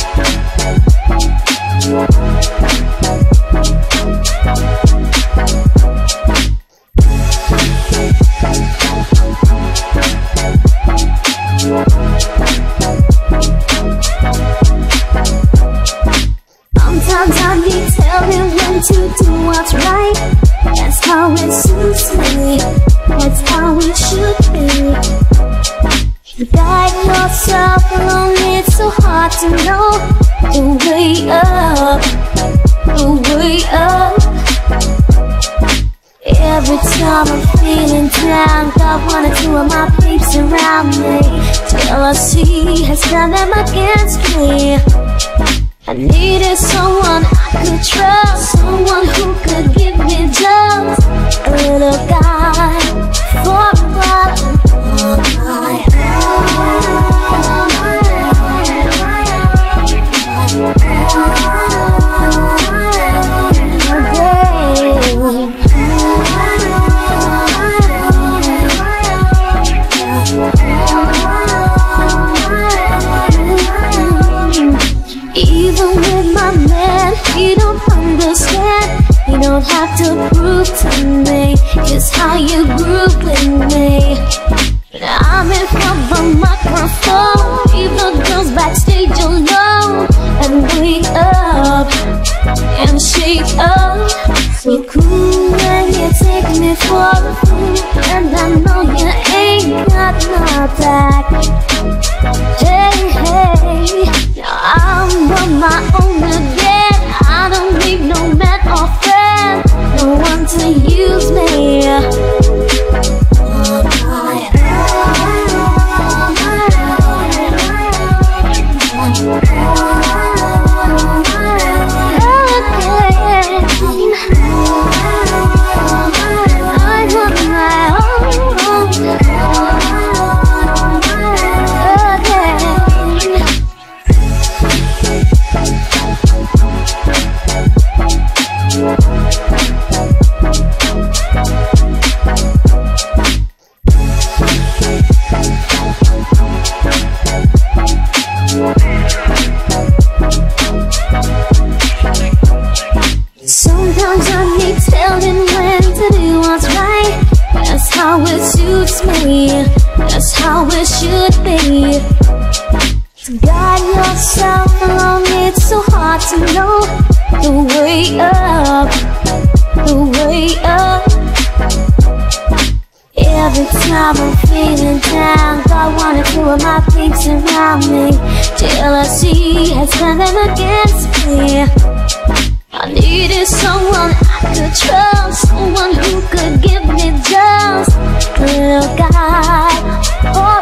Sometimes I need telling when to do what's right. That's how it suits me. That's how it should be. To guide yourself alone, it's so hard to know the way up, the way up. Every time I'm feeling down, got one or two of my peeps around me. Jealousy has turned them against me. I needed someone I could trust, someone who could give me just a little guide for a while. Even with my man, he don't understand. You don't have to prove to me just how you grew with me. I'm in front of a microphone, leave the girls backstage alone, and we up and shake up. So cool when you take me for a fool, and I know you ain't got my back. Hey, hey, now I'm on my own again. I don't need no man or friend, no one to use me. Sometimes I need telling when to do what's right. That's how it suits me. That's how it should be. To guide yourself along, it's so hard to know the way up, the way up. Every time I'm feeling down, got one or two of my peeps around me. Jealousy has turned them against me. I needed someone I could trust, someone who could give me just a little guide.